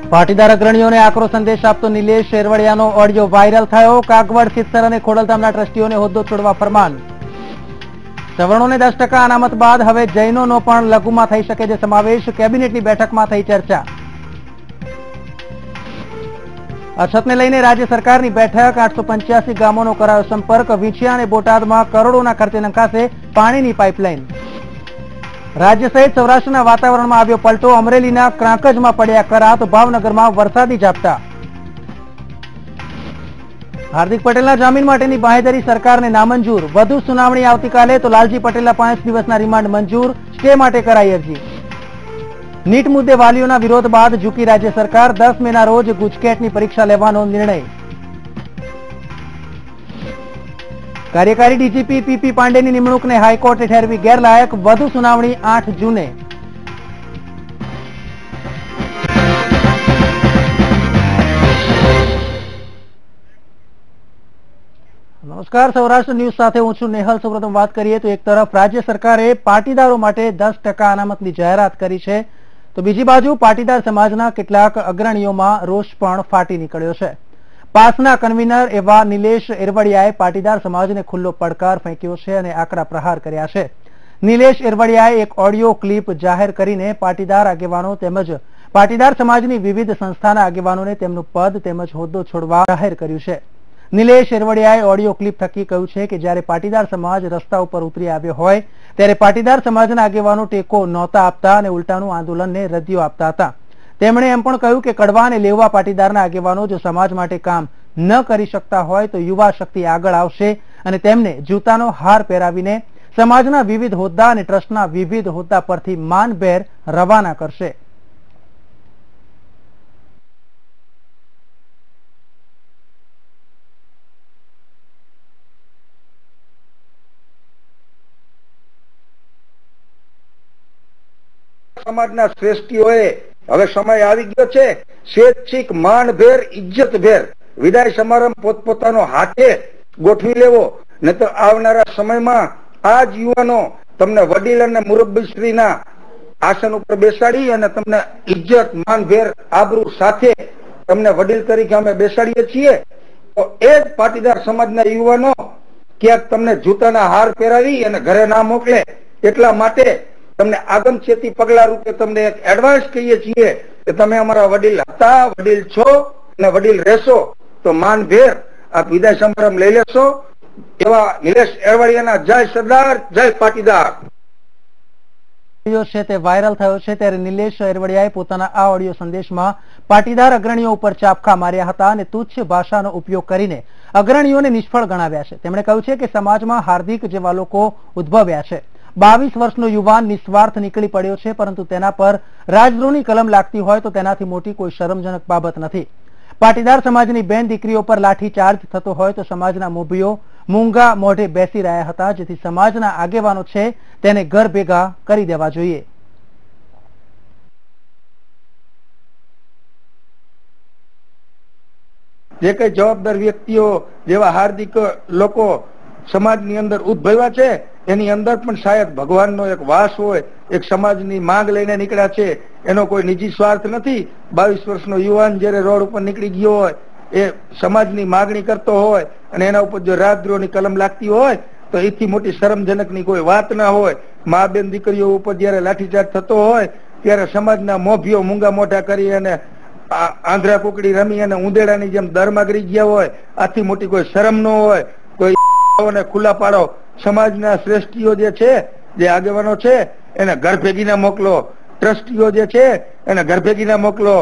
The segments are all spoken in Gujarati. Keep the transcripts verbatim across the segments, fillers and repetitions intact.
પાટીદાર અગ્રણીઓને આકરો સંદેશ આપતો નિલેશ એરવડિયાનો ઓડિયો વાયરલ થયો। કાગવડ સિત્સર અને ખોડલધામના ટ્રસ્ટીઓને હોદ્દો છોડવા ફરમાન। સવર્ણોને દસ ટકા અનામત બાદ હવે જૈનોનો પણ લઘુમાં થઈ શકે છે સમાવેશ। કેબિનેટની બેઠકમાં થઈ ચર્ચા। અછતને લઈને રાજ્ય સરકારની બેઠક। આઠસો પંચ્યાસી ગામોનો કરાયો સંપર્ક। વિંછિયા અને બોટાદમાં કરોડોના ખર્ચે નંખાશે પાણીની પાઇપલાઇન। राज्य सहित सौराष्ट्रना वातावरण में आव्यो पलटो। अमरेलीना क्रांकजमां पड्या करा तो भावनगरमां वरसादी झापटा। हार्दिक पटेलना जामीन माटेनी बांहेधरी सरकारने नामंजूर। वधु सुनावणी आवतीकाले तो लालजी पटेलना पांच दिवसना रिमांड मंजूर। स्टे माटे कराई अरजी। नीट मुद्दे वालीओना विरोध बाद झूकी राज्य सरकार। दस मेना रोज गुजकेटनी परीक्षा लेवानो निर्णय। कार्यकारी डीजीपी पीपी पांडेनी निमणूकने हाईकोर्टे ठेरवी गैरलायक। वधु सुनावणी आठ जूने। नमस्कार, सौराष्ट्र न्यूज साथे हूं छुं नेहल। सौप्रथम बात करिए तो एक तरफ राज्य सरकारे पाटीदारों माटे दस टका अनामतनी जाहेरात करी छे तो बीजी बाजु पाटीदार समाजना केटलाक अग्रणीओमां रोष पण फाटी निकळ्यो छे। पासना कन्वीनर एवा निलेश एरवडियाए पाटीदार समाजने खुल्लो પડકાર ફેંક્યો છે અને આકરા પ્રહાર કર્યા છે। નિલેશ એરવડિયાએ એક ઓડિયો ક્લિપ જાહેર કરીને પાટીદાર આગેવાનો તેમજ પાટીદાર સમાજની વિવિધ સંસ્થાના આગેવાનોને તેમનું પદ તેમજ હોદ્દો છોડવા જાહેર કર્યું છે। નિલેશ એરવડિયાએ ઓડિયો ક્લિપ થકી કહ્યું છે કે જ્યારે પાટીદાર સમાજ રસ્તા ઉપર ઉતરી આવ્યો હોય ત્યારે પાટીદાર સમાજના આગેવાનો ટેકો નહોતા આપતા અને ઉલટાનું આંદોલનને રદિયો આપતા હતા। તેમણે એમ પણ કહ્યું કે કડવા અને લેવા પાટીદારના આગેવાનો જો સમાજ માટે કામ ન કરી શકતા હોય તો યુવા શક્તિ આગળ આવશે અને તેમને જૂતાનો હાર પહેરાવીને સમાજના વિવિધ હોદ્દા અને ટ્રસ્ટના વિવિધ હોદ્દા પરથી માનભેર રવાના કરશે। સમાજના શ્રેષ્ઠીઓએ હવે સમય આવી ગયો છે સ્વૈચ્છિક માનભેર ઇજ્જતભેર વિદાય સમારંભ પોતપોતાનો હાથે ગોઠવી લેવો, ને તો આવનારા સમયમાં આ જ યુવાનો તમને વડીલ અને મુરબ્બીશ્રીના આસન ઉપર બેસાડી અને તમને ઇજ્જત માનભેર આબરૂ સાથે તમને વડીલ તરીકે અમે બેસાડીએ છીએ તો એ જ પાટીદાર સમાજના યુવાનો ક્યાંક તમને જૂતાના હાર પહેરાવી અને ઘરે ના મોકલે। એટલા માટે તમને આગમચેતી પગલા રૂપે તમને એક એડવાન્સ કહીએ છીએ કે તમે અમારા વડીલ હતા, વડીલ છો અને વડીલ રહેશો તો માનભેર આ વિદાય સમારંભ લઈ લેશો। એવા નિલેશ એરવડિયાના જય સરદાર, જય પાટીદાર છે તે વાયરલ થયો છે ત્યારે નિલેશ એરવડિયાએ પોતાના આ ઓડિયો સંદેશમાં પાટીદાર અગ્રણીઓ ઉપર ચાપખા માર્યા હતા અને તુચ્છ ભાષાનો ઉપયોગ કરીને અગ્રણીઓને નિષ્ફળ ગણાવ્યા છે। તેમણે કહ્યું છે કે સમાજમાં હાર્દિક જેવા લોકો ઉદ્ભવ્યા છે। બાવીસ વર્ષનો યુવાન નિસ્વાર્થ નીકળી પડ્યો છે પરંતુ તેના પર રાજદ્રોહની કલમ લાગતી હોય તો તેનાથી મોટી કોઈ શરમજનક બાબત નથી। પાટીદાર સમાજની બેન દીકરીઓ પર લાઠી ચાર્જ થતો હોય તો સમાજના મોભીઓ મૂંગા મોઢે બેસી રહ્યા હતા, જેથી સમાજના આગેવાનો છે તેને ઘર ભેગા કરી દેવા જોઈએ। જે કઈ જવાબદાર વ્યક્તિઓ જેવા હાર્દિક લોકો સમાજની અંદર ઉદ્ભવ્યા છે એની અંદર પણ શાયદ ભગવાનનો એક વાસ હોય। એક સમાજની માંગ લઈને નીકળ્યા છે, એનો કોઈ નિજી સ્વાર્થ નથી। બાવીસ વર્ષનો યુવાન જયારે રોડ ઉપર નીકળી ગયો હોય એ સમાજની માગણી કરતો હોય અને એના ઉપર જો રાજદ્રોહની કલમ લાગતી હોય તો એથી મોટી શરમજનકની કોઈ વાત ના હોય। મા બેન દીકરીઓ ઉપર જયારે લાઠીચાર્જ થતો હોય ત્યારે સમાજના મોભીઓ મૂંગા મોઢા કરી અને આંધ્રા કુકડી રમી અને ઉંદેડાની જેમ દરમાગરી ગયા હોય। આથી મોટી કોઈ શરમ ન હોય તો ખુલ્લા પાડો। સમાજના શ્રેષ્ઠીઓ જે છે, જે આગેવાનો છે એને ઘર ભેગીને મોકલો। ટ્રસ્ટીઓ જે છે એને ઘર ભેગીને મોકલો।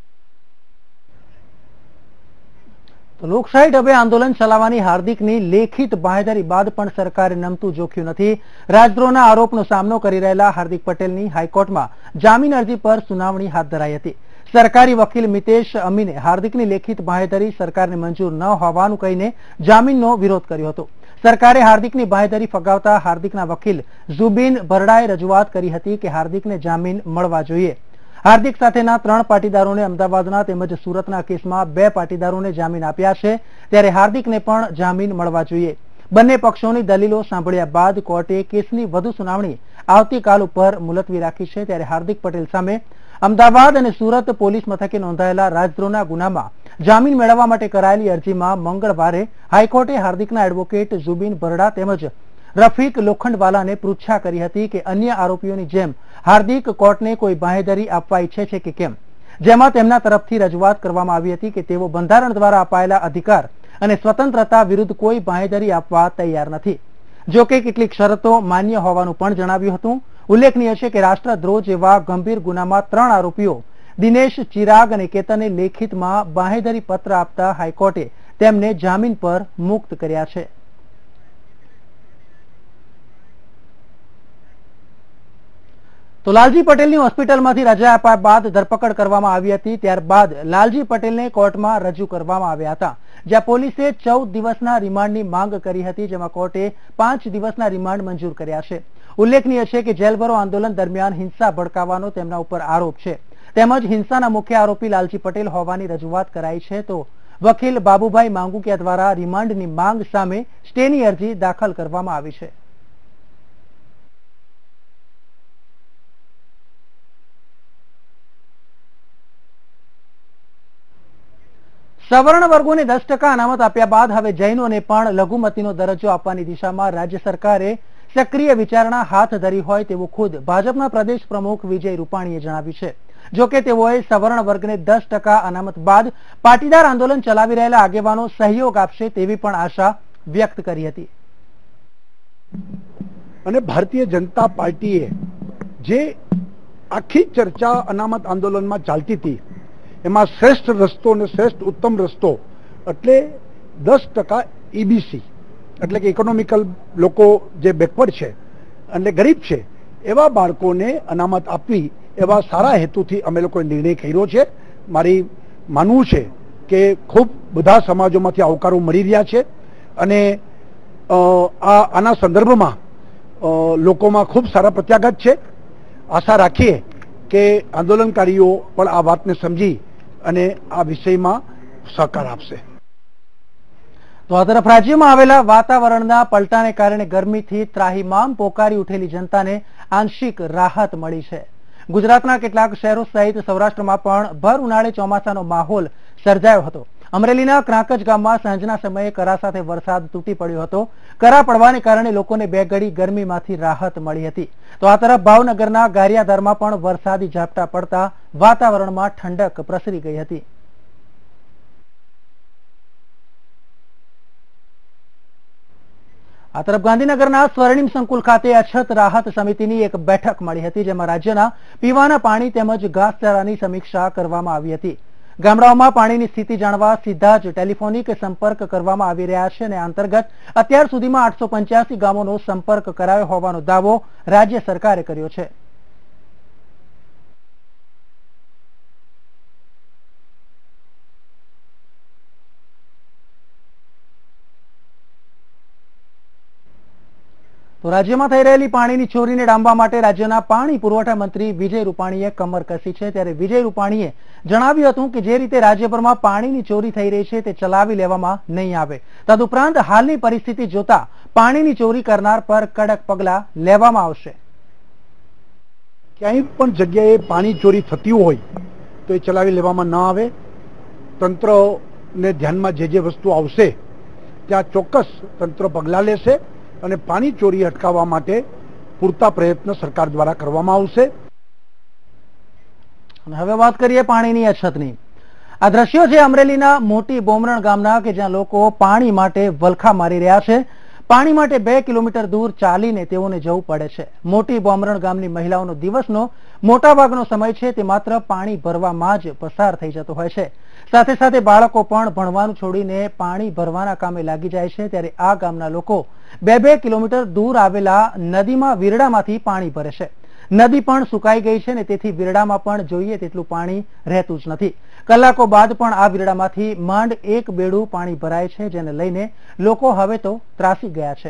તો લોકશાહી ઢબે આંદોલન ચલાવવાની હાર્દિકની લેખિત બાંહેધરી બાદ પણ સરકારે નમતું જોખ્યું નથી। રાજદ્રોહના આરોપનો સામનો કરી રહેલા હાર્દિક પટેલની હાઈકોર્ટમાં જામીન અરજી પર સુનાવણી હાથ ધરાઈ હતી। સરકારી વકીલ મિતેશ અમીને હાર્દિકની લેખિત બાંહેધરી સરકારને મંજૂર ન હોવાનું કહીને જામીનનો વિરોધ કર્યો હતો। સરકારે હાર્દિકની બાંહેધરી ફગાવતા હાર્દિકના વકીલ ઝુબીન ભરડાએ રજૂઆત કરી હતી કે હાર્દિકને જામીન મળવા જોઈએ। હાર્દિક સાથેના ત્રણ પાટીદારોને અમદાવાદના તેમજ સુરતના કેસમાં બે પાટીદારોને જામીન આપ્યા છે, ત્યારે હાર્દિકને પણ જામીન મળવા જોઈએ। બંને પક્ષોની દલીલો સાંભળ્યા બાદ કોર્ટે કેસની વધુ સુનાવણી આવતીકાલ ઉપર મુલતવી રાખી છે। ત્યારે હાર્દિક પટેલ સામે અમદાવાદ અને સુરત પોલીસ મથકે નોંધાયેલા રાજદ્રોહના ગુનામાં જામીન મેળવવા માટે કરાયેલી અરજીમાં મંગળવારે હાઈકોર્ટે હાર્દિકના એડવોકેટ ઝુબીન બરડા તેમજ રફીક લોખંડવાલાને પૃચ્છા કરી હતી કે અન્ય આરોપીઓની જેમ હાર્દિક કોર્ટને કોઈ બાંહેધરી આપવા ઈચ્છે છે કે કેમ, જેમાં તેમના તરફથી રજૂઆત કરવામાં આવી હતી કે તેઓ બંધારણ દ્વારા અપાયેલા અધિકાર અને સ્વતંત્રતા વિરુદ્ધ કોઈ બાંહેધરી આપવા તૈયાર નથી. જો કે કેટલીક શરતો માન્ય હોવાનું પણ જણાવ્યું હતું. ઉલ્લેખનીય છે કે રાષ્ટ્રદ્રોહ જેવા ગંભીર ગુનામાં ત્રણ આરોપીઓ દિનેશ, ચિરાગ અને કેતને લેખિતમાં બાંહેધરી પત્ર આપતા હાઈકોર્ટે તેમને જામીન પર મુક્ત કર્યા છે. તો લાલજી પટેલની હોસ્પિટલમાંથી રજા આપ્યા બાદ ધરપકડ કરવામાં આવી હતી. ત્યારબાદ લાલજી પટેલને કોર્ટમાં રજૂ કરવામાં આવ્યા હતા, જ્યાં પોલીસે ચૌદ દિવસના રિમાન્ડની માંગ કરી હતી, જેમાં કોર્ટે પાંચ દિવસના રિમાન્ડ મંજૂર કર્યા છે. ઉલ્લેખનીય છે કે જેલ ભરો આંદોલન દરમિયાન હિંસા ભડકાવવાનો તેમના ઉપર આરોપ છે, તેમજ હિંસાના મુખ્ય આરોપી લાલજી પટેલ હોવાની રજૂઆત કરાઈ છે. તો વકીલ બાબુભાઈ માંગુકિયા દ્વારા રિમાન્ડની માંગ સામે સ્ટેની અરજી દાખલ કરવામાં આવી છે. સવર્ણ વર્ગોને દસ ટકા અનામત આપ્યા બાદ હવે જૈનોને પણ લઘુમતીનો દરજ્જો આપવાની દિશામાં રાજ્ય સરકારે સક્રિય વિચારણા હાથ ધરી હોય તેવું ખુદ ભાજપના પ્રદેશ પ્રમુખ વિજય રૂપાણીએ જણાવ્યું છે. જો કે તેઓએ સવર્ણ વર્ગને દસ ટકા અનામત બાદ પાટીદાર આંદોલન ચલાવી રહેલા આગેવાનો સહયોગ આપશે તેવી પણ આશા વ્યક્ત કરી હતી. અને ભારતીય જનતા પાર્ટીએ જે આખી ચર્ચા અનામત આંદોલનમાં ચાલતી હતી એમાં શ્રેષ્ઠ રસ્તો અને શ્રેષ્ઠ ઉત્તમ રસ્તો એટલે દસ ટકા ઈબીસી એટલે કે ઇકોનોમિકલ લોકો જે બેકવર્ડ છે એટલે ગરીબ છે એવા બાળકોને અનામત આપવી એવા સારા હેતુથી અમે લોકોએ નિર્ણય કર્યો છે. મારી માનવું છે કે ખૂબ બધા સમાજોમાંથી આવકારો મળી રહ્યા છે અને આ આના સંદર્ભમાં લોકોમાં ખૂબ સારા પ્રત્યાઘાત છે. આશા રાખીએ કે આંદોલનકારીઓ પણ આ વાતને સમજી અને આ વિષયમાં સહકાર આપશે. તો આ તરફ રાજ્યમાં આવેલા વાતાવરણના પલટાને કારણે ગરમીથી ત્રાહિમામ પોકારી ઉઠેલી જનતાને આંશિક રાહત મળી છે. ગુજરાતના કેટલાક શહેરો સહિત સૌરાષ્ટ્રમાં પણ ભર ઉનાળે ચોમાસાનો માહોલ સર્જાયો હતો. અમરેલીના ક્રાંકજ ગામમાં સાંજના સમયે કરા સાથે વરસાદ તૂટી પડ્યો હતો. કરા પડવાને કારણે લોકોને બે ઘડી ગરમીમાંથી રાહત મળી હતી. તો આ તરફ ભાવનગરના ગારિયાધારમાં પણ વરસાદી ઝાપટા પડતા વાતાવરણમાં ઠંડક પ્રસરી ગઈ હતી. આ તરફ ગાંધીનગરના સ્વર્ણિમ સંકુલ ખાતે અછત રાહત સમિતિની એક બેઠક મળી હતી, જેમાં રાજ્યના પીવાના પાણી તેમજ ઘાસચારાની સમીક્ષા કરવામાં આવી હતી. ગામડાઓમાં પાણીની સ્થિતિ જાણવા સીધા જ ટેલિફોનિક સંપર્ક કરવામાં આવી રહ્યા છે અને અંતર્ગત અત્યાર સુધીમાં આઠસો પંચ્યાસી ગામોનો સંપર્ક કરાયો હોવાનો દાવો રાજ્ય સરકારે કર્યો છે. તો રાજ્યમાં થઈ રહેલી પાણીની ચોરીને ડામવા માટે રાજ્યના પાણી પુરવઠા મંત્રી વિજય રૂપાણીએ કમર કસી છે. ત્યારે વિજય રૂપાણીએ જણાવ્યું હતું કે જે રીતે રાજ્યભરમાં પાણીની ચોરી થઈ રહી છે તે ચલાવી લેવામાં નહીં આવે. તદુપરાંત હાલની પરિસ્થિતિ જોતા પાણીની ચોરી કરનાર પર કડક પગલાં લેવામાં આવશે. ક્યાંય પણ જગ્યાએ પાણી ચોરી થતી હોય તો એ ચલાવી લેવામાં ન આવે. તંત્રને ધ્યાનમાં જે જે વસ્તુ આવશે ત્યાં ચોક્કસ તંત્ર પગલાં લેશે અને પાણી ચોરી અટકાવવા માટે પૂરતા પ્રયત્ન સરકાર દ્વારા કરવામાં આવશે. હવે વાત કરીએ પાણીની અછતની. આ દ્રશ્યો છે અમરેલીના મોટી બોમરણ ગામના, કે જ્યાં લોકો પાણી માટે વલખા મારી રહ્યા છે. પાણી માટે બે કિલોમીટર દૂર ચાલીને તેઓને જવું પડે છે. મોટી બોમરણ ગામની મહિલાઓનો દિવસનો મોટાભાગનો સમય છે તે માત્ર પાણી ભરવામાં જ પસાર થઈ જતો હોય છે. સાથે સાથે બાળકો પણ ભણવાનું છોડીને પાણી ભરવાના કામે લાગી જાય છે. ત્યારે આ ગામના લોકો બે બે કિલોમીટર દૂર આવેલા નદીમાં વીરડામાંથી પાણી ભરે છે. નદી પણ સુકાઈ ગઈ છે ને તેથી વીરડામાં પણ જોઈએ તેટલું પાણી રહેતું જ નથી. કલાકો બાદ પણ આ વીરડામાંથી માંડ એક બેડું પાણી ભરાય છે, જેને લઈને લોકો હવે તો ત્રાસી ગયા છે.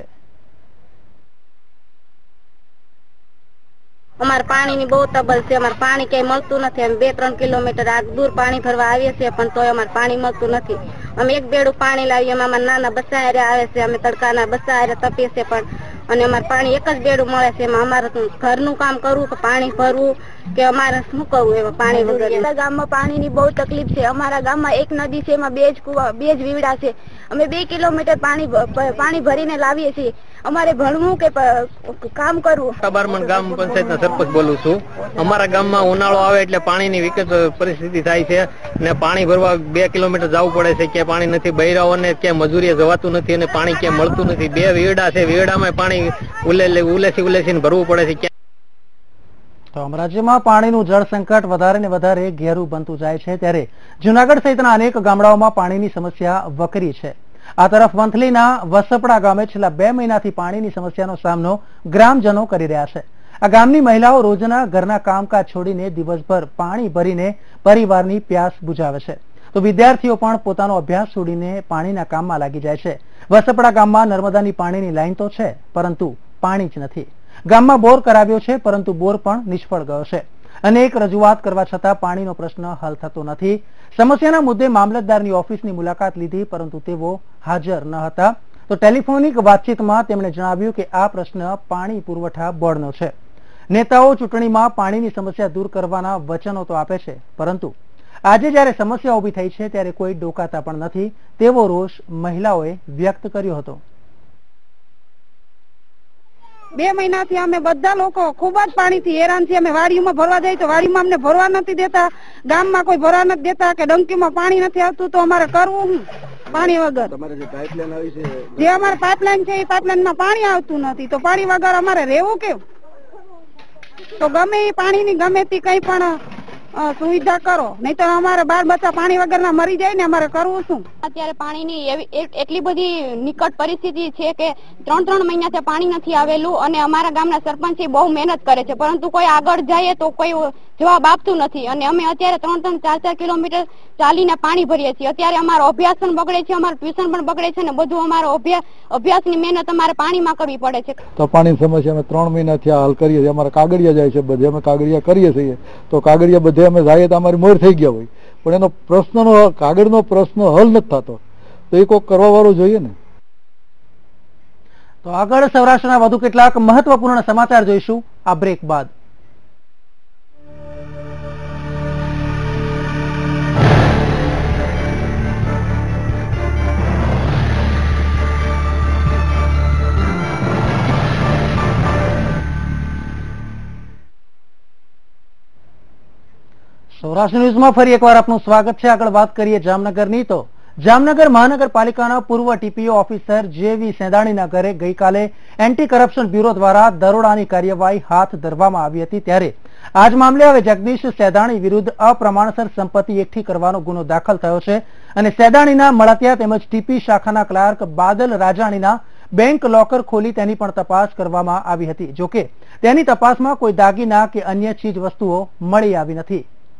અમારે પાણીની બહુ તબલ છે. અમારે પાણી કઈ મળતું નથી. અમે બે ત્રણ કિલોમીટર આગ દૂર પાણી ભરવા આવીએ છીએ પણ તોય અમારે પાણી મળતું નથી. અમે એક બેડું પાણી લાવીએ, અમારા નાના બચ્ચા હારે આવે છે, અમે તડકાના બચ્ચા હારે તપીએ છીએ, પણ અને અમારે પાણી એક જ બેડું મળે છે. એમાં અમારે ઘરનું કામ કરવું કે પાણી ભરવું કે અમારે શું કરવું એમાં પાણી વગર. ગામમાં પાણીની બહુ તકલીફ છે. અમારા ગામમાં એક નદી છે, એમાં બે જ કુવા બે જ વીવડા છે. અમે બે કિલોમીટર પાણી પાણી ભરીને લાવીએ છીએ. અમારે ભણવું કે કામ કરવું. બારમણ ગામ પંચાયતના સરપંચ બોલું છું. અમારા ગામમાં ઉનાળો આવે એટલે પાણીની વિકટ પરિસ્થિતિ થાય છે ને પાણી ભરવા બે કિલોમીટર જવું પડે છે. ક્યાંય પાણી નથી, બૈરાઓને ક્યાંય મજૂરીએ જવાતું નથી અને પાણી ક્યાંય મળતું નથી. બે વીડા છે, વીડામાં પાણી ઉલે ઉલેસી ઉલેસીને ભરવું પડે છે. તો રાજ્યમાં પાણીનું જળ સંકટ વધારે ને વધારે ઘેરું બનતું જાય છે, ત્યારે જૂનાગઢ સહિતના અનેક ગામડાઓમાં પાણીની સમસ્યા વકરી છે. આ તરફ વંથલીના વસપડા ગામે છેલ્લા બે મહિનાથી પાણીની સમસ્યાનો સામનો ગ્રામજનો કરી રહ્યા છે. આ ગામની મહિલાઓ રોજના ઘરના કામકાજ છોડીને દિવસભર પાણી ભરીને પરિવારની પ્યાસ બુઝાવે છે, તો વિદ્યાર્થીઓ પણ પોતાનો અભ્યાસ છોડીને પાણીના કામમાં લાગી જાય છે. વસપડા ગામમાં નર્મદાની પાણીની લાઈન તો છે, પરંતુ પાણી જ નથી. ગામમાં બોર કરાવ્યો છે, પરંતુ બોર પણ નિષ્ફળ ગયો છે. અનેક રજૂઆત કરવા છતાં પાણીનો પ્રશ્ન હલ થતો નથી. સમસ્યાના મુદ્દે મામલતદારની ઓફિસની મુલાકાત લીધી, પરંતુ તેઓ હાજર ન હતા. તો ટેલિફોનિક વાતચીતમાં તેમણે જણાવ્યું કે આ પ્રશ્ન પાણી પુરવઠા બોર્ડનો છે. નેતાઓ ચૂંટણીમાં પાણીની સમસ્યા દૂર કરવાના વચનો તો આપે છે, પરંતુ આજે જ્યારે સમસ્યા ઉભી થઈ છે ત્યારે કોઈ ડોકાતા પણ નથી, તેવો રોષ મહિલાઓએ વ્યક્ત કર્યો હતો. બે મહિનાથી અમે બધા લોકો ખૂબ જ પાણીથી હેરાન છીએ. અમે વાડીમાં ભરવા જઈએ તો વાડીમાં અમને ભરવા નથી દેતા, ગામમાં કોઈ ભરવા નથી દેતા, કે ડંકીમાં પાણી નથી આવતું, તો અમારે કરવું શું પાણી વગર? જે અમારે પાઇપલાઇન છે એ પાઇપલાઇનમાં પાણી આવતું નથી, તો પાણી વગર અમારે રહેવું કેવું? તો ગમે એ પાણીની ગમે તે કઈ પણ સુવિધા કરો, નહીં તો અમારે બાર બચ્ચા પાણી વગરના મરી જાય ને અમારે કરવું શું? અત્યારે પાણીની એવી એટલી બધી નિકટ પરિસ્થિતિ છે કે ત્રણ ત્રણ મહિનાથી પાણી નથી આવેલું, અને અમારા ગામના સરપંચ બહુ મહેનત કરે છે, પરંતુ કોઈ આગળ જાય તો કોઈ જવાબ આપતું નથી. અને અમે અત્યારે ત્રણ ત્રણ ચાર ચાર કિલોમીટર ચાલીને પાણી ભરીએ છીએ. અત્યારે અમારો અભ્યાસ પણ બગડે છે, અમારું ટ્યુશન પણ બગડે છે, ને બધું અમારો અભ્યાસ અભ્યાસની મહેનત અમારે પાણીમાં કરવી પડે છે. તો પાણીની સમસ્યા અમે ત્રણ મહિનાથી હલ કરીએ છીએ. અમારા કાગળિયા જાય છે, બધે અમે કાગળિયા કરીએ છીએ, તો કાગળિયા બધે અમે જાય તો અમારી મોર થઈ ગયા હોય, પણ એનો પ્રશ્નનો કાગળનો પ્રશ્ન હલ નથી થતો, તો એ કોઈક કરવા વાળો જોઈએ ને. તો આગળ સૌરાષ્ટ્રના વધુ કેટલાક મહત્વપૂર્ણ સમાચાર જોઈશું આ બ્રેક બાદ. સૌરાષ્ટ્ર ન્યૂઝમાં ફરી એકવાર આપનું સ્વાગત છે. આગળ વાત કરીએ જામનગરની, તો જામનગર મહાનગરપાલિકાના પૂર્વ ટીપીઓ ઓફિસર જેવી સેંદાણીના ઘરે ગઈકાલે એન્ટી કરપ્શન બ્યુરો દ્વારા દરોડાની કાર્યવાહી હાથ ધરવામાં આવી હતી. ત્યારે આજ મામલે હવે જગદીશ સેંદાણી વિરુદ્ધ અપ્રમાણસર સંપત્તિ એકઠી કરવાનો ગુનો દાખલ થયો છે, અને સેંદાણીના મળતિયા તેમજ ટીપી શાખાના ક્લાર્ક બાદલ રાજાણીના બેંક લોકર ખોલી તેની પણ તપાસ કરવામાં આવી હતી. જોકે તેની તપાસમાં કોઈ દાગીના કે અન્ય ચીજ વસ્તુઓ મળી આવી નથી.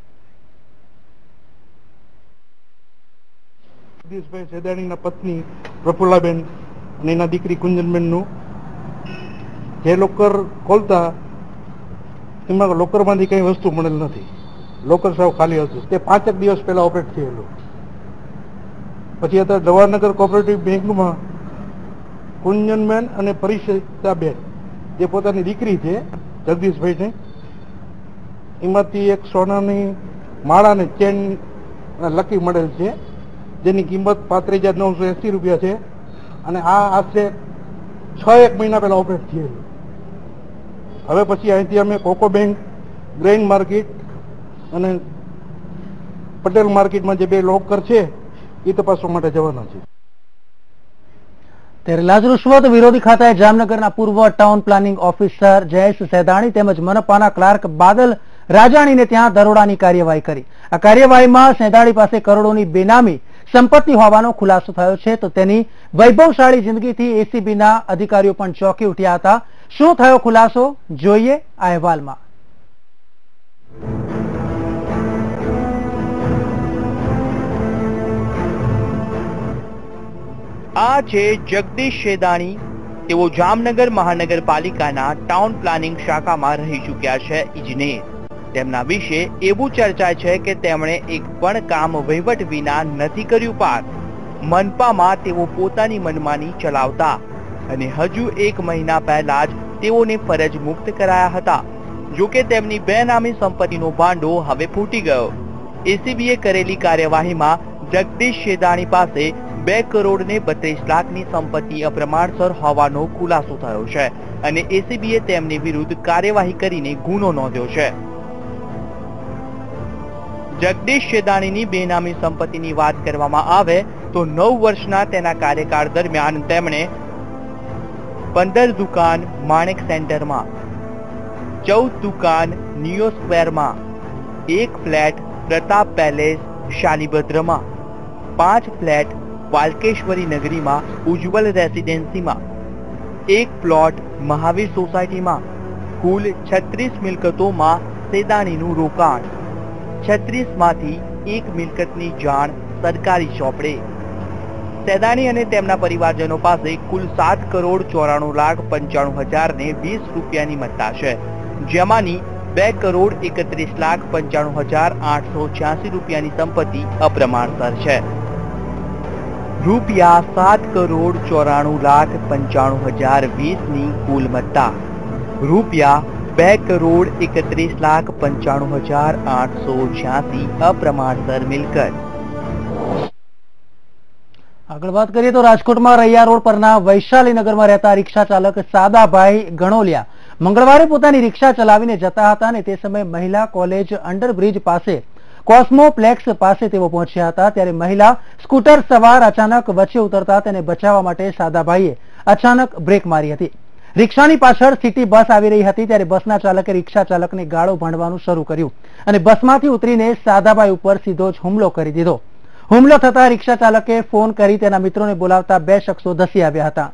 જગદીશભાઈ સેદાણીના પત્ની પ્રફુલ્લાબેન અને એના દીકરી કુંજનબેનનું જે લોકર ખોલતા એમાં લોકરમાંથી કઈ વસ્તુ મળેલ નથી. લોકર સાવ ખાલી હતું. તે પાંચેક દિવસ પહેલા ઓપરેટ થયેલું. પછી અત્યારે જવાહરનગર કોઓપરેટિવ બેંકમાં કુંજનબેન અને પરિષિતાબેન જે પોતાની દીકરી છે જગદીશભાઈને, એમાંથી એક સોનાની માળા ને ચેન લકી મળેલ છે, જેની કિંમત પાંત્રીસ હજાર નવસો એસી રૂપિયા છે, અને આ આશરે છ એક મહિના પહેલા ઓપરેટ થયેલું. હવે પછી અહીંથી અમે કોકો બેંક, ગ્રેઇન માર્કેટ અને પટેલ માર્કેટમાં જે બે લોકર છે એ તપાસવા માટે જવાના છે. ત્યારે લાચરુશ્વત વિરોધી ખાતાએ જામનગરના પૂર્વ town planning officer Jayesh Sedani તેમજ મનપાના ક્લાર્ક બાદલ રાજાણીને ત્યાં દરોડાની કાર્યવાહી કરી. આ કાર્યવાહીમાં સેદાણી પાસે કરોડોની બેનામી સંપત્તિ હોવાનો ખુલાસો થયો છે, તો તેની વૈભવશાળી જિંદગીથી એસીબીના અધિકારીઓ પણ ચોંકી ઉઠ્યા હતા. શું થયો ખુલાસો, જોઈએ આ અહેવાલમાં. આ છે જગદીશ સેદાણી. તેઓ જામનગર મહાનગરપાલિકાના ટાઉન પ્લાનિંગ શાખામાં રહી ચૂક્યા છે ઇજનેર. તેમના વિશે એવું ચર્ચાય છે કે તેમણે એક પણ કામ વહીવટ વિના નથી કર્યું પાર. મનપામાં તેઓ પોતાની મનમાની ચલાવતા અને હજુ એક મહિના પહેલા જ તેઓને ફરજ મુક્ત કરાયા હતા. જોકે તેમની બેનામી સંપત્તિનો ભાંડો હવે ફૂટી ગયો. એસીબીએ કરેલી કાર્યવાહીમાં જગદીશ શેદાણી પાસે બે કરોડ ને બત્રીસ લાખની સંપત્તિ અપ્રમાણસર હોવાનો ખુલાસો થયો છે અને એસીબીએ તેમની વિરુદ્ધ કાર્યવાહી કરીને ગુનો નોંધ્યો છે. જગદીશ શેદાણીની બેનામી સંપત્તિની વાત કરવામાં આવે તો નવ વર્ષના તેના કાર્યકાળ દરમિયાન તેમણે પંદર દુકાન માણેક સેન્ટરમાં, ચૌદ દુકાન નિયો સ્ક્વેરમાં, એક ફ્લેટ પ્રતાપ પેલેસ શાલીભદ્રમાં, પાંચ ફ્લેટ વાલકેશ્વરી નગરીમાં ઉજ્જવલ રેસિડેન્સીમાં, એક પ્લોટ મહાવીર સોસાયટીમાં, કુલ છત્રીસ મિલકતોમાં સેદાણીનું રોકાણ. છત્રીસ માંથી એક મિલકતની જાણ સરકારી ચોપડે. સેદાણી અને તેમના પરિવારજનો પાસે કુલ સાત કરોડ ચોરાણું લાખ પંચાણું હજાર ને વીસ રૂપિયાની મત્તા છે, જેમાંની બે કરોડ એકત્રીસ લાખ પંચાણું હજાર આઠસો છ્યાસી રૂપિયાની સંપત્તિ અપ્રમાણસર છે. રૂપિયા સાત કરોડ ચોરાણું લાખ પંચાણું હજાર વીસ ની કુલ મત્તા, રૂપિયા બે કરોડ એકત્રીસ લાખ પંચાણું હજાર આઠસો છ્યાસી અપ્રમાણસર મિલકત. આગળ વાત કરીએ તો રાજકોટમાં રૈયા રોડ પરના વૈશાલી નગરમાં રહેતા રિક્ષા ચાલક સાદાભાઈ ગણોલિયા મંગળવારે પોતાની રિક્ષા ચલાવીને જતા હતા અને તે સમયે મહિલા કોલેજ અંડરબ્રિજ પાસે કોસ્મોપ્લેક્સ પાસે તેઓ પહોંચ્યા હતા. ત્યારે મહિલા સ્કૂટર સવાર અચાનક વચ્ચે ઉતરતા તેને બચાવવા માટે સાદાભાઈએ અચાનક બ્રેક મારી હતી. રિક્ષાની પાછળ સિટી બસ આવી રહી હતી ત્યારે બસના ચાલકે રિક્ષા ચાલકને ગાળો ભણવાનું શરૂ કર્યું અને બસમાંથી ઉતરીને સાદાભાઈ ઉપર સીધો જ હુમલો કરી દીધો. હુમલો થતા રિક્ષા ચાલકે ફોન કરી તેના મિત્રોને બોલાવતા બે શખ્સો ધસી આવ્યા હતા.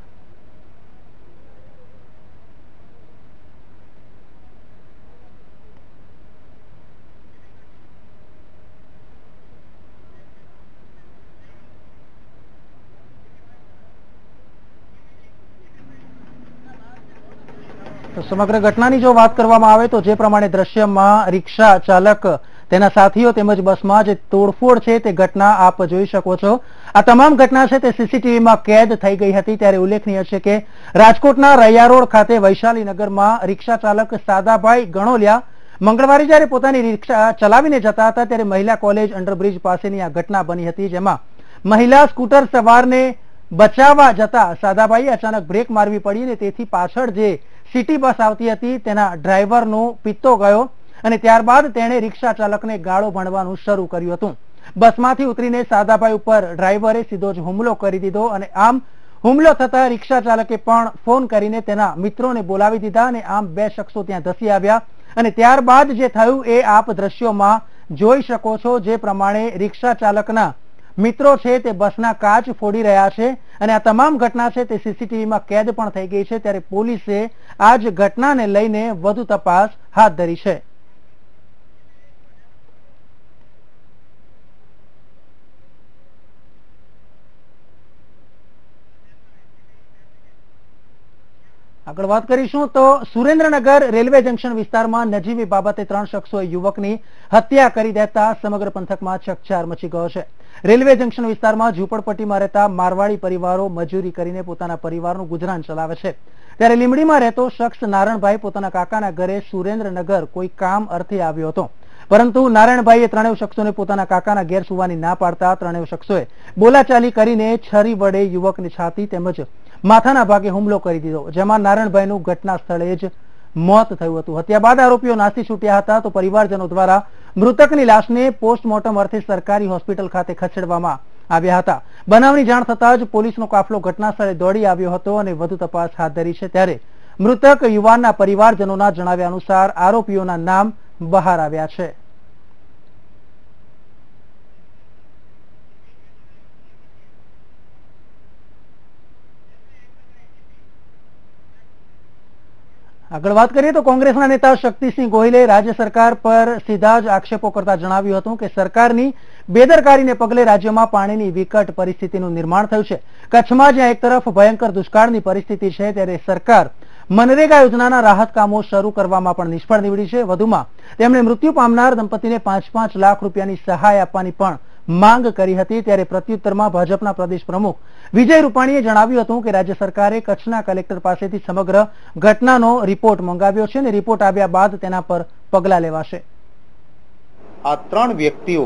તો સમગ્ર ઘટનાની જો વાત કરવામાં આવે તો જે પ્રમાણે દ્રશ્યમાં રિક્ષા ચાલક તેના સાથીઓ તેમજ બસમાં જે તોડફોડ છે તે ઘટના આપ જોઈ શકો છો. આ તમામ ઘટના છે તે સીસીટીવીમાં કેદ થઈ ગઈ હતી. ત્યારે ઉલ્લેખનીય છે કે રાજકોટના રૈયા રોડ ખાતે વૈશાલી નગરમાં રિક્ષા ચાલક સાદાભાઈ ગણોલિયા મંગળવારે જ્યારે પોતાની રિક્ષા ચલાવીને જતા હતા ત્યારે મહિલા કોલેજ અંડરબ્રિજ પાસેની આ ઘટના બની હતી, જેમાં મહિલા સ્કૂટર સવારને બચાવવા જતા સાદાભાઈએ અચાનક બ્રેક મારવી પડી અને તેથી પાછળ જે સિટી બસ આવતી હતી તેના ડ્રાઈવરનો પિત્તો ગયો અને ત્યારબાદ તેણે રિક્ષા ચાલકને ગાળો ભણવાનું શરૂ કર્યું હતું. બસમાંથી ઉતરીને સાદાભાઈ ઉપર ડ્રાઈવરે સીધો જ હુમલો કરી દીધો અને આમ હુમલો થતા રિક્ષા ચાલકે પણ ફોન કરીને તેના મિત્રોને બોલાવી દીધા અને આમ બે શખ્સો ત્યાં ધસી આવ્યા અને ત્યારબાદ જે થયું એ આપ દ્રશ્યોમાં જોઈ શકો છો. જે પ્રમાણે રિક્ષા ચાલકના મિત્રો છે તે બસના કાચ ફોડી રહ્યા છે અને આ તમામ ઘટના છે તે સીસીટીવીમાં કેદ પણ થઈ ગઈ છે. ત્યારે પોલીસે આ જ ઘટનાને લઈને વધુ તપાસ હાથ ધરી છે. આગળ વાત કરીશું તો સુરેન્દ્રનગર રેલવે જંકશન વિસ્તારમાં નજીવી બાબતે ત્રણ શખ્સોએ યુવકની હત્યા કરી દેતા સમગ્ર પંથકમાં ચકચાર મચી ગયો છે. રેલવે જંકશન વિસ્તારમાં ઝૂંપડપટ્ટીમાં રહેતા મારવાડી પરિવારો મજૂરી કરીને પોતાના પરિવારનું ગુજરાન ચલાવે છે. ત્યારે લીમડીમાં રહેતો શખ્સ નારણભાઈ પોતાના કાકાના ઘરે સુરેન્દ્રનગર કોઈ કામ અર્થે આવ્યો હતો, પરંતુ નારાયણભાઈએ ત્રણેય શખ્સોને પોતાના કાકાના ઘેર સુવાની ના પાડતા ત્રણેય શખ્સોએ બોલાચાલી કરીને છરી વડે યુવકની છાતી તેમજ માથાના ભાગે હુમલો કરી દીધો, જેમાં નારાયણભાઈનું ઘટના સ્થળે જ મોત થયું હતું. હત્યા બાદ આરોપીઓ નાસી છૂટ્યા હતા. તો પરિવારજનો દ્વારા મૃતકની લાશને પોસ્ટમોર્ટમ અર્થે સરકારી હોસ્પિટલ ખાતે ખસેડવામાં આવ્યા હતા. બનાવની જાણ થતાં જ પોલીસનો કાફલો ઘટના સ્થળે દોડી આવ્યો હતો અને વધુ તપાસ હાથ ધરી છે. ત્યારે મૃતક યુવાનના પરિવારજનોના જણાવ્યા અનુસાર આરોપીઓના નામ બહાર આવ્યા છે. આગળ વાત કરીએ તો કોંગ્રેસના નેતા શક્તિસિંહ ગોહિલે રાજ્ય સરકાર પર સીધા જ આક્ષેપો કરતા જણાવ્યું હતું કે સરકારની બેદરકારીને પગલે રાજ્યમાં પાણીની વિકટ પરિસ્થિતિનું નિર્માણ થયું છે. કચ્છમાં જ્યાં એક તરફ ભયંકર દુષ્કાળની પરિસ્થિતિ છે, ત્યારે સરકાર મનરેગા યોજનાના રાહત કામો શરૂ કરવામાં પણ નિષ્ફળ નીવડી છે. વધુમાં તેમણે મૃત્યુ પામનાર દંપતીને પાંચ પાંચ લાખ રૂપિયાની સહાય આપવાની પણ માંગ કરી હતી, ત્યારે પ્રત્યુત્તરમાં ભાજપના પ્રદેશ પ્રમુખ વિજય રૂપાણીએ જણાવ્યું હતું કે રાજ્ય સરકારે કચ્છના કલેક્ટર પાસેથી સમગ્ર ઘટનાનો રિપોર્ટ મંગાવ્યો છે અને રિપોર્ટ આવ્યા બાદ તેના પર પગલાં લેવાશે. આ ત્રણ વ્યક્તિઓ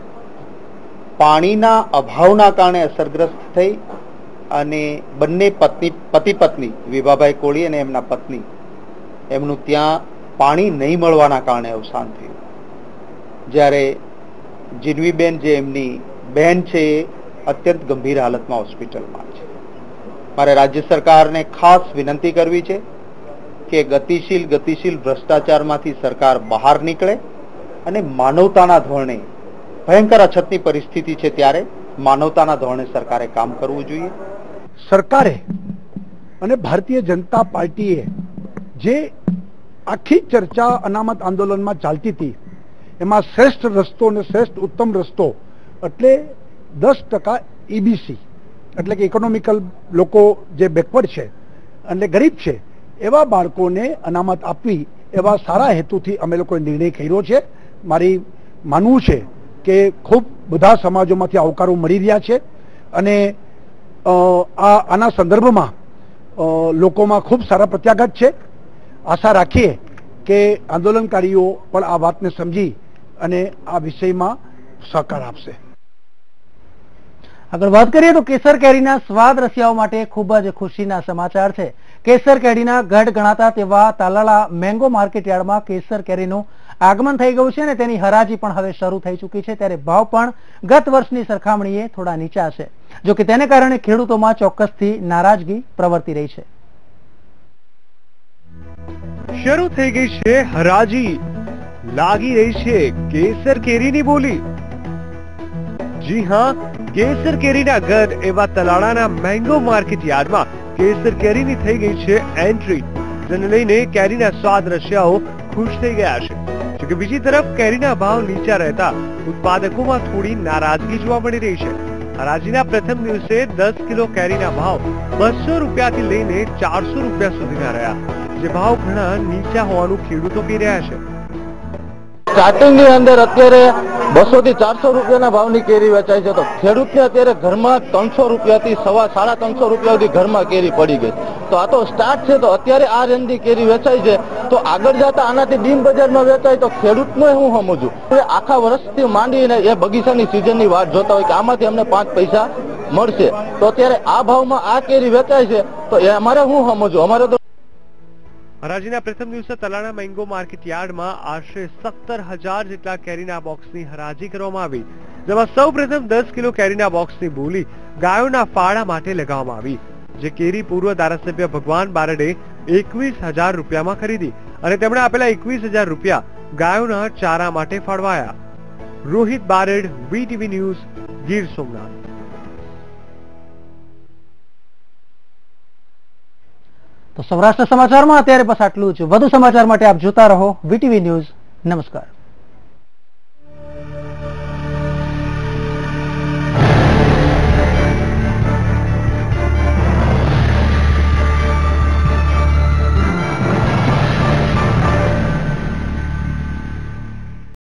પાણીના અભાવના કારણે અસરગ્રસ્ત થઈ અને બંને પત્ની પતિ પત્ની વિભાભાઈ કોળી અને એમના પત્ની એમનું ત્યાં પાણી નહીં મળવાના કારણે અવસાન થયું. જ્યારે જીનવીબેન જે એમની બહેન છે એ અત્યંત ગંભીર હાલતમાં હોસ્પિટલમાં છે. મારે રાજ્ય સરકારને ખાસ વિનંતી કરવી છે કે ગતિશીલ ગતિશીલ ભ્રષ્ટાચારમાંથી સરકાર બહાર નીકળે અને માનવતાના ધોરણે, ભયંકર અછતની પરિસ્થિતિ છે ત્યારે માનવતાના ધોરણે સરકારે કામ કરવું જોઈએ. સરકારે અને ભારતીય જનતા પાર્ટીએ જે આખી ચર્ચા અનામત આંદોલનમાં ચાલતી હતી એમાં શ્રેષ્ઠ રસ્તો અને શ્રેષ્ઠ ઉત્તમ રસ્તો એટલે દસ ટકા ઈબીસી એટલે કે ઇકોનોમિકલ લોકો જે બેકવર્ડ છે અને ગરીબ છે એવા બાળકોને અનામત આપવી એવા સારા હેતુથી અમે લોકોએ નિર્ણય કર્યો છે. મારી માનવું છે કે ખૂબ બધા સમાજોમાંથી આવકારો મળી રહ્યા છે અને આ આના સંદર્ભમાં લોકોમાં ખૂબ સારા પ્રત્યાઘાત છે. આશા રાખીએ કે આંદોલનકારીઓ પણ આ વાતને સમજી અને આ વિષયમાં સહકાર આપશે. આગળ વાત કરીએ તો કેસર કેરીના સ્વાદ રસિયાઓ માટે ખૂબ જ ખુશીના સમાચાર છે. કેસર કેરીના ગઢ ગણાતા તેવા તાલાળા મેંગો માર્કેટ યાર્ડમાં કેસર કેરીનું આગમન થઈ ગયું છે અને તેની હરાજી પણ હવે શરૂ થઈ ચૂકી છે, ત્યારે ભાવ પણ ગત વર્ષની સરખામણીએ થોડા નીચા છે. જો કે તેને કારણે ખેડૂતોમાં ચોક્કસથી નારાજગી પ્રવર્તી રહી છે. શરૂ થઈ ગઈ છે હરાજી, લાગી રહી છે કેસર કેરીની બોલી. જી હા, કેસર કેરીના ગઢ એવા તલાળાના મેંગો માર્કેટ યાર્ડમાં કેસર કેરીની થઈ ગઈ છે એન્ટ્રી, જેને લઈને કેરીના સ્વાદ રસિયાઓ ખુશ થઈ ગયા છે. જોકે બીજી તરફ કેરીના ભાવ નીચા રહેતા ઉત્પાદકોમાં થોડી નારાજગી જોવા મળી રહી છે. હરાજીના પ્રથમ દિવસે દસ કિલો કેરીના ભાવ બસો રૂપિયાથી લઈને ચારસો રૂપિયા સુધીના રહ્યા, જે ભાવ ઘણા નીચા હોવાનું ખેડૂતો કહી રહ્યા છે. સ્ટાર્ટિંગ ની અંદર અત્યારે બસો થી ચારસો રૂપિયાના ભાવની કેરી વેચાય છે, તો ખેડૂતને અત્યારે ઘરમાં ત્રણસો રૂપિયાથી સવા સાડા ત્રણસો રૂપિયા સુધી ઘરમાં કેરી પડી ગઈ. તો આ તો સ્ટાર્ટ છે, તો અત્યારે આ રેન્જની કેરી વેચાય છે, તો આગળ જતા આનાથી ડીમ બજારમાં વેચાય તો ખેડૂતને હું સમજુ આખા વર્ષથી માંડીને એ બગીચાની સિઝનની વાત જોતા હોય કે આમાંથી અમને પાંચ પૈસા મળશે, તો અત્યારે આ ભાવમાં આ કેરી વેચાય છે, તો એ અમારે હું સમજુ. અમારે તો હરાજીના પ્રથમ દિવસે તલાળા મેંગો માર્કેટ યાર્ડમાં આશરે સત્તર હજાર જેટલા કેરીના બોક્સની હરાજી કરવામાં આવી, જેમાં સૌ પ્રથમ દસ કિલો કેરીના બોક્સની બોલી ગાયોના ફાળા માટે લગાવવામાં આવી, જે કેરી પૂર્વ ધારાસભ્ય ભગવાન બારડે એકવીસ હજાર રૂપિયામાં ખરીદી અને તેમણે આપેલા એકવીસ હજાર રૂપિયા ગાયોના ચારા માટે ફાળવાયા. Rohit Barad, VTV news, Gir Somnath. તો સૌરાષ્ટ્ર સમાચારમાં અત્યારે બસ આટલું જ. વધુ સમાચાર માટે આપ જોતા રહો વીટીવી ન્યૂઝ. નમસ્કાર.